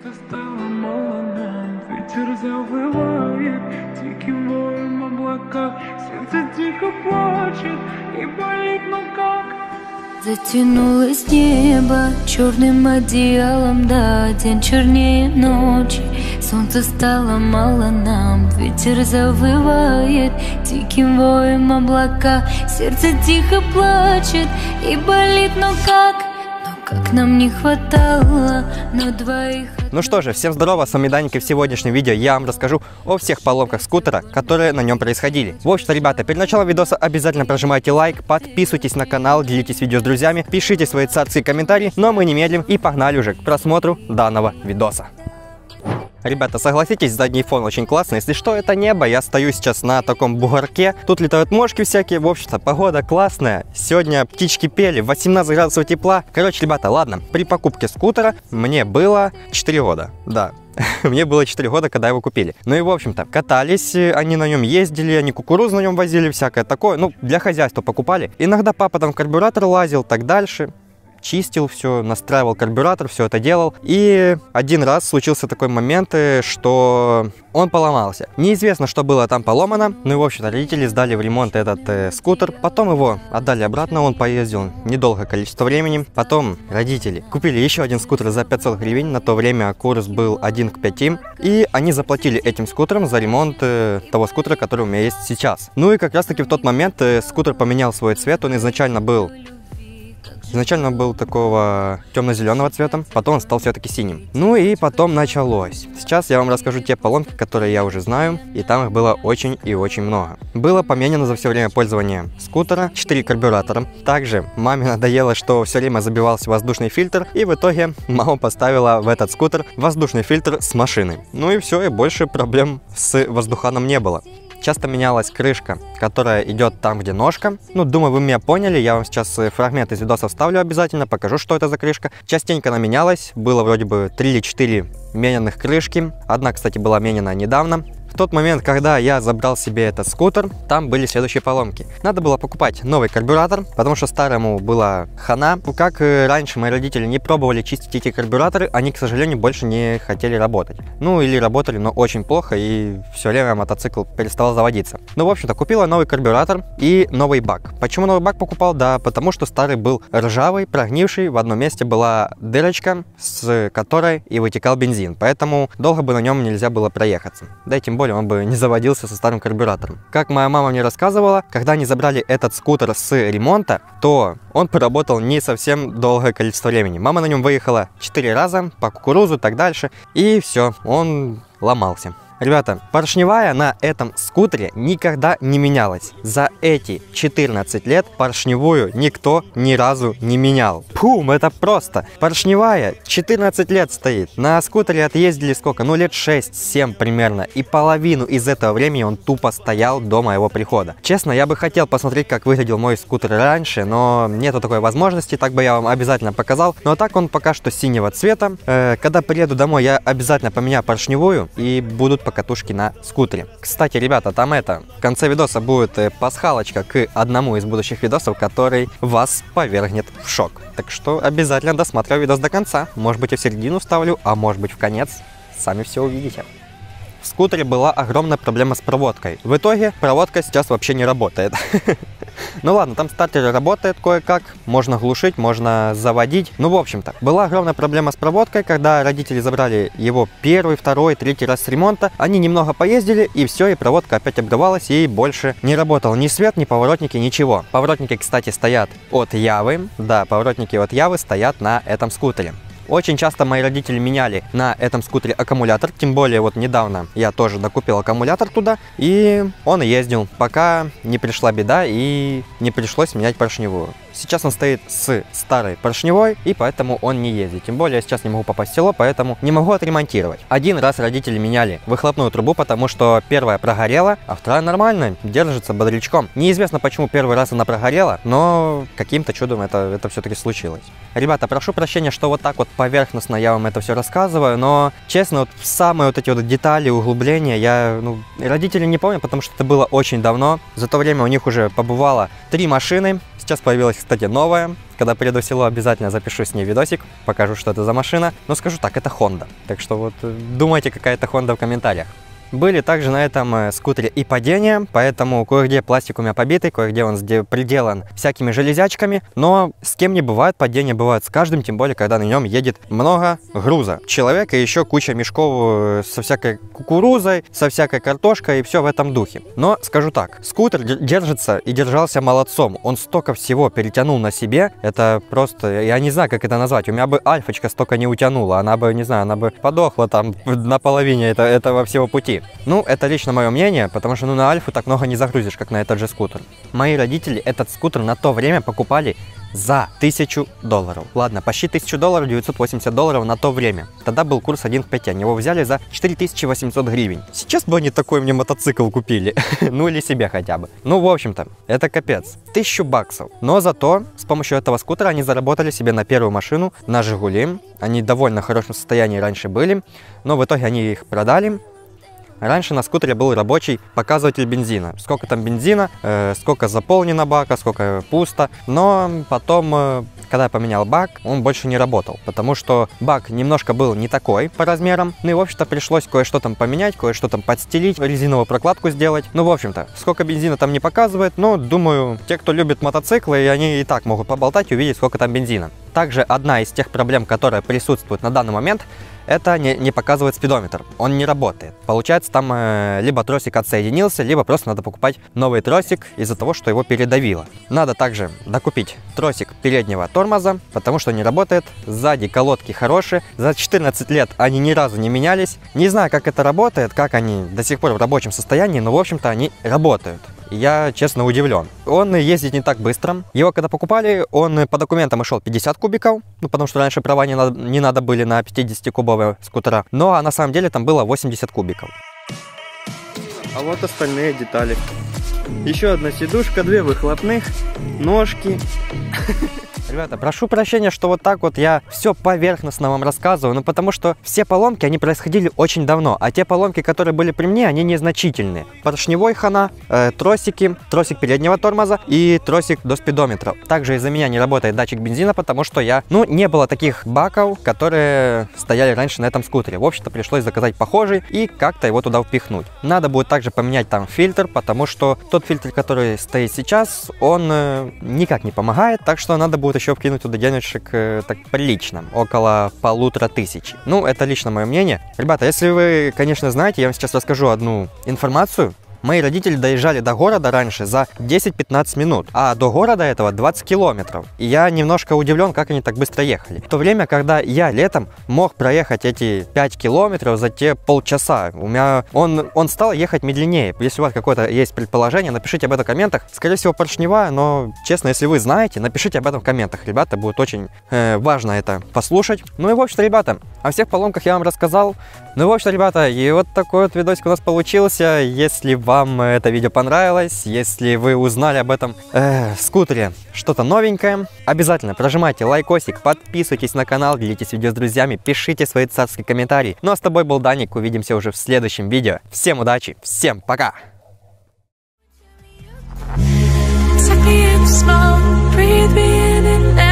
Солнце стало мало нам, ветер завывает диким воем облака, сердце тихо плачет и болит, но как? Затянулось небо черным одеялом, да, день чернее ночи. Солнце стало мало нам, ветер завывает диким воем облака, сердце тихо плачет и болит, но как нам не хватало на двоих. Ну что же, всем здорово, с вами Даник, и в сегодняшнем видео я вам расскажу о всех поломках скутера, которые на нем происходили. В общем-то, ребята, перед началом видоса обязательно прожимайте лайк, подписывайтесь на канал, делитесь видео с друзьями, пишите свои царские комментарии, но мы не медлим и погнали уже к просмотру данного видоса. Ребята, согласитесь, задний фон очень классный. Если что, это небо. Я стою сейчас на таком бугорке. Тут летают мошки всякие. В общем-то, погода классная. Сегодня птички пели, 18 градусов тепла. Короче, ребята, ладно. При покупке скутера мне было 4 года. Да. Мне было 4 года, когда его купили. Ну и, в общем-то, катались, они на нем ездили, они кукурузу на нем возили, всякое такое. Ну, для хозяйства покупали. Иногда папа там в карбюратор лазил, так дальше. Чистил все, настраивал карбюратор, все это делал. И один раз случился такой момент, что он поломался. Неизвестно, что было там поломано. Ну и, в общем-то, родители сдали в ремонт этот скутер. Потом его отдали обратно, он поездил недолгое количество времени. Потом родители купили еще один скутер за 500 гривен. На то время курс был 1 к 5. И они заплатили этим скутером за ремонт того скутера, который у меня есть сейчас. Ну и как раз таки в тот момент скутер поменял свой цвет. Он изначально был такого темно-зеленого цвета, потом он стал все-таки синим. Ну и потом началось. Сейчас я вам расскажу те поломки, которые я уже знаю, и там их было очень и очень много. Было поменяно за все время пользования скутера 4 карбюратора. Также маме надоело, что все время забивался воздушный фильтр, и в итоге мама поставила в этот скутер воздушный фильтр с машины. Ну и все, и больше проблем с воздуханом не было. Часто менялась крышка, которая идет там, где ножка. Ну, думаю, вы меня поняли. Я вам сейчас фрагмент из видоса вставлю обязательно, покажу, что это за крышка. Частенько она менялась. Было вроде бы 3 или 4 мененных крышки. Одна, кстати, была менена недавно. В тот момент, когда я забрал себе этот скутер, там были следующие поломки. Надо было покупать новый карбюратор, потому что старому была хана. Как раньше мои родители не пробовали чистить эти карбюраторы, они, к сожалению, больше не хотели работать. Ну, или работали, но очень плохо, и все время мотоцикл перестал заводиться. Ну, в общем-то, купила новый карбюратор и новый бак. Почему новый бак покупал? Да, потому что старый был ржавый, прогнивший. В одном месте была дырочка, с которой и вытекал бензин. Поэтому долго бы на нем нельзя было проехаться. Да и тем более он бы не заводился со старым карбюратором. Как моя мама мне рассказывала, когда они забрали этот скутер с ремонта, то он поработал не совсем долгое количество времени. Мама на нем выехала 4 раза по кукурузу и так дальше, и все, он ломался. Ребята, поршневая на этом скутере никогда не менялась. За эти 14 лет поршневую никто ни разу не менял. Пум, это просто. Поршневая 14 лет стоит. На скутере отъездили сколько? Ну, лет 6-7 примерно. И половину из этого времени он тупо стоял до моего прихода. Честно, я бы хотел посмотреть, как выглядел мой скутер раньше, но нету такой возможности. Так бы я вам обязательно показал. Но так он пока что синего цвета. Когда приеду домой, я обязательно поменяю поршневую и будут катушки на скутере. Кстати, ребята, там в конце видоса будет пасхалочка к одному из будущих видосов, который вас повергнет в шок. Так что обязательно досматриваю видос до конца. Может быть, я в середину ставлю, а может быть, в конец. Сами все увидите. В скутере была огромная проблема с проводкой. В итоге проводка сейчас вообще не работает. Ну ладно, там стартер работает кое-как, можно глушить, можно заводить. Ну, в общем-то, была огромная проблема с проводкой, когда родители забрали его первый, второй, третий раз с ремонта. Они немного поездили, и все, и проводка опять обрывалась, и больше не работал ни свет, ни поворотники, ничего. Поворотники, кстати, стоят от Явы. Да, поворотники от Явы стоят на этом скутере. Очень часто мои родители меняли на этом скутере аккумулятор, тем более вот недавно я тоже докупил аккумулятор туда, и он ездил, пока не пришла беда и не пришлось менять поршневую. Сейчас он стоит с старой поршневой, и поэтому он не ездит. Тем более я сейчас не могу попасть в село, поэтому не могу отремонтировать. Один раз родители меняли выхлопную трубу, потому что первая прогорела, а вторая нормально, держится бодрячком. Неизвестно, почему первый раз она прогорела, но каким-то чудом это все-таки случилось. Ребята, прошу прощения, что вот так вот поверхностно я вам это все рассказываю, но честно, вот в самые вот эти вот детали, углубления родители не помню, потому что это было очень давно. За то время у них уже побывало 3 машины. С Сейчас появилась, кстати, новая. Когда приеду в село, обязательно запишу с ней видосик, покажу, что это за машина. Но скажу так, это Honda. Так что вот думайте, какая это Honda в комментариях. Были также на этом скутере и падения, поэтому кое-где пластик у меня побитый, кое-где он приделан всякими железячками, но с кем не бывает, падения бывают с каждым, тем более, когда на нем едет много груза. Человек и еще куча мешков со всякой кукурузой, со всякой картошкой и все в этом духе. Но скажу так, скутер держится и держался молодцом, он столько всего перетянул на себе, это просто, я не знаю, как это назвать, у меня бы альфочка столько не утянула, она бы, не знаю, она бы подохла там на половине этого всего пути. Ну, это лично мое мнение, потому что на Альфу так много не загрузишь, как на этот же скутер. Мои родители этот скутер на то время покупали за $1000. Ладно, почти $1000, $980 на то время. Тогда был курс 1 к 5, они его взяли за 4800 гривен. Сейчас бы они такой мне мотоцикл купили, ну или себе хотя бы. Ну, в общем-то, это капец. $1000. Но зато с помощью этого скутера они заработали себе на первую машину, на Жигули. Они в довольно хорошем состоянии раньше были, но в итоге они их продали. Раньше на скутере был рабочий показыватель бензина. Сколько там бензина, сколько заполнено бака, сколько пусто. Но потом, когда я поменял бак, он больше не работал. Потому что бак немножко был не такой по размерам. Ну и, в общем-то, пришлось кое-что там поменять, кое-что там подстелить, резиновую прокладку сделать. Ну, в общем-то, сколько бензина там не показывает. Но, думаю, те, кто любит мотоциклы, они и так могут поболтать и увидеть, сколько там бензина. Также одна из тех проблем, которая присутствует на данный момент, это не показывает спидометр, он не работает. Получается, там либо тросик отсоединился, либо просто надо покупать новый тросик из-за того, что его передавило. Надо также докупить тросик переднего тормоза, потому что не работает. Сзади колодки хорошие, за 14 лет они ни разу не менялись. Не знаю, как это работает, как они до сих пор в рабочем состоянии, но в общем-то они работают. Я, честно, удивлен. Он ездит не так быстро. Его когда покупали, он по документам шел 50 кубиков, ну, потому что раньше права не надо были на 50-кубовые скутера. Но на самом деле там было 80 кубиков. А вот остальные детали. Еще одна сидушка, 2 выхлопных, ножки. Ребята, прошу прощения, что вот так вот я все поверхностно вам рассказываю, но потому что все поломки, они происходили очень давно, а те поломки, которые были при мне, они незначительные. Поршневой хана, тросики, тросик переднего тормоза и тросик до спидометра. Также из-за меня не работает датчик бензина, потому что не было таких баков, которые стояли раньше на этом скутере. В общем-то, пришлось заказать похожий и как-то его туда впихнуть. Надо будет также поменять там фильтр, потому что тот фильтр, который стоит сейчас, он никак не помогает, так что надо будет еще вкинуть туда денежек так прилично, около 1500. Ну, это лично мое мнение. Ребята, если вы, конечно, знаете, я вам сейчас расскажу одну информацию. Мои родители доезжали до города раньше за 10-15 минут, а до города этого 20 километров. И я немножко удивлен, как они так быстро ехали. В то время, когда я летом мог проехать эти 5 километров за те полчаса, у меня он стал ехать медленнее. Если у вас какое-то есть предположение, напишите об этом в комментах. Скорее всего, поршневая, но, честно, если вы знаете, напишите об этом в комментах. Ребята, будет очень важно это послушать. Ну и в общем-то, ребята, о всех поломках я вам рассказал. Ну и в общем-то, ребята, и вот такой вот видосик у нас получился. Если вам это видео понравилось, если вы узнали об этом скутере что-то новенькое, обязательно прожимайте лайкосик, подписывайтесь на канал, делитесь видео с друзьями, пишите свои царские комментарии. Ну а с тобой был Даник, увидимся уже в следующем видео. Всем удачи, всем пока! Suck me in, smoke, breathe me in and